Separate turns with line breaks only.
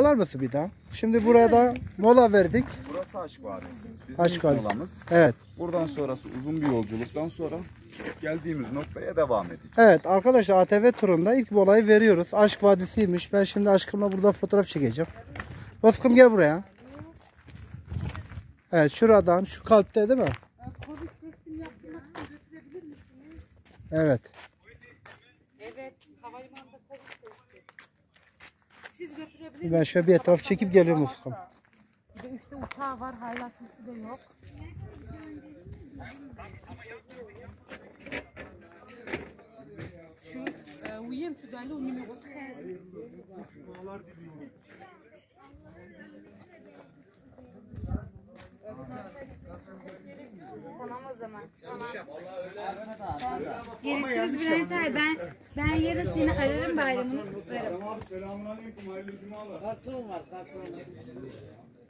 çalar mısın bir daha? Şimdi buraya da mola verdik.
Burası Aşk Vadisi. Bizim
Aşk
ilk
Vadisi.
molamız.
Evet.
Buradan sonrası uzun bir yolculuktan sonra geldiğimiz noktaya devam edeceğiz.
Evet arkadaşlar, ATV turunda ilk molayı veriyoruz. Aşk Vadisi'ymiş. Ben şimdi aşkımla burada fotoğraf çekeceğim. Bozkım gel buraya. Evet, şuradan, şu kalpte değil mi?
Covid testini yaptırmak için götürebilir misiniz?
Evet.
Evet, havalimanında Covid testi. Siz götürebilir misiniz?
Ben şöyle bir etraf çekip geliyorum Bozkım.
Bir de üstte uçağı var, haylatısı da yok. Şu uyuyayım şu galiba o numara 13.
Tamam o zaman. Tamam. Görüşürüz Bülent abi. Ben yarın seni ararım, bayramını kutlarım.
Selamünaleyküm, hayırlı cumalar.
Kartım var, kartım.